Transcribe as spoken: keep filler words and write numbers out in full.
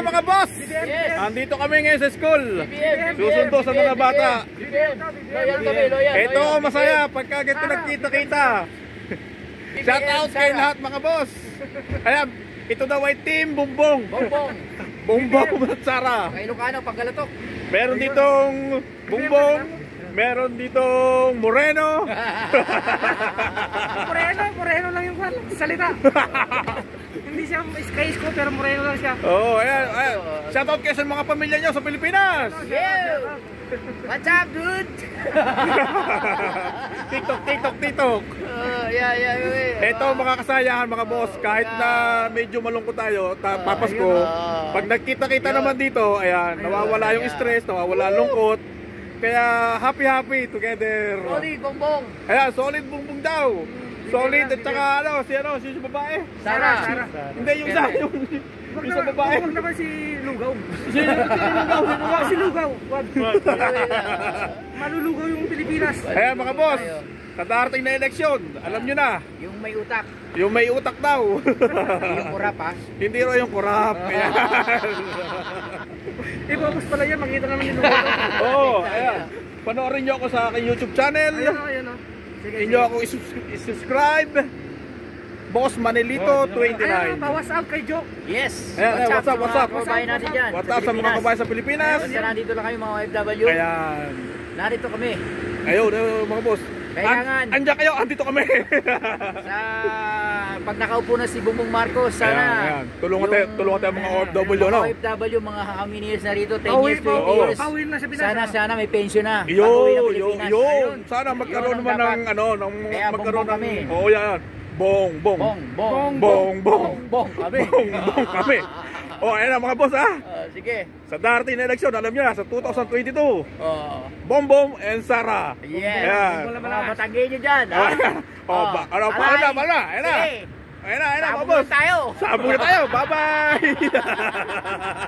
mga boss! Yes. Andito kami ngayon sa school. B B M, Susundo sa mga bata. B B M, loyal kami, loyal. Ito loyal. masaya pagka ganito nagkita-kita. Shout out kay lahat mga boss. Ayan, ito daw ay Team Bongbong. Bongbong. Bongbong at Sara. Kay Ilocano, Paggalatok. Meron ditong Bongbong. Meron ditong Moreno. Moreno, Moreno lang yung salita. Hindi siya sky ko pero Moreno lang siya. Oo, oh, ayan, ayan. Shout out kayo sa mga pamilya nyo sa Pilipinas. Yeah. What's up, dude? TikTok, TikTok, TikTok. Uh, yeah, yeah, yeah. Ito mga kasayahan mga boss, kahit na medyo malungkot tayo, ta papasko, pag nagkita-kita naman dito, ayan, nawawala yung stress, nawawala lungkot. Kaya happy-happy together. Solid, Bongbong. Ayan, solid Bongbong daw. Solid at saka ano, si ano, si babae. Sara. Hindi, yung isa, yung, yung sa babae. Huwag naman si Lugaw. Si, si Lugaw, si Lugaw. Si Lugaw. Wag. Malulugaw yung Pilipinas. Ayan mga boss, sa darating na eleksyon, alam nyo na, Yung may utak. yung may utak daw. Yung kurap, ha? Hindi ro yung kurap. Ayan. Ibabos pala yan, makita naman yung Lugaw. Oo, ayan. Panoorin nyo ako sa aking YouTube channel. Ayan o, ayan o. Inyo ako i-subscribe. Boss Manilito Ayan, twenty-nine. bawas out kay Joe. Yes. Ayan, ayan, what's up, what's up? Kababayan natin dyan. What's up sa mga kabayan sa Pilipinas? Basta nandito lang kayo mga O F W. Ayan. Narito kami. Ayun, ayun mga boss. Kailangan. An Andiyan kayo, andito kami. Sa pag nakaupo na si Bongbong Marcos, sana Ayan, ayan. Tulungan tayo, tulungan tayo mga O F W, no? Mga O F W, mga how many years na rito, ten Pauwi, years, twenty pauwi, years. pauwi na sa Pinas. Sana, sana may pension na. Yo, Pag-uwi ng yo, Pilipinas. yo. Ayun. Sana magkaroon Yun ang naman dapat. ng ano, ng Kaya magkaroon bongbong ng kami. Oo, yan. Bong, bong. Bong, bong, Bong, bong. bong kami. Bong, bong kami. Oh, ayan na mga boss ah. Ah, sige. Sa darating na eleksyon, alam niyo na, sa two thousand twenty-two, Oh. Bongbong and Sara. Yes. Ayan. Mga batangay nyo dyan. ha? Oh, ba, ano, pa, ano, ano, ayan na. Sige. Ayan na, ayan na, mga Sabog boss. na tayo. Sabog na tayo. Bye-bye.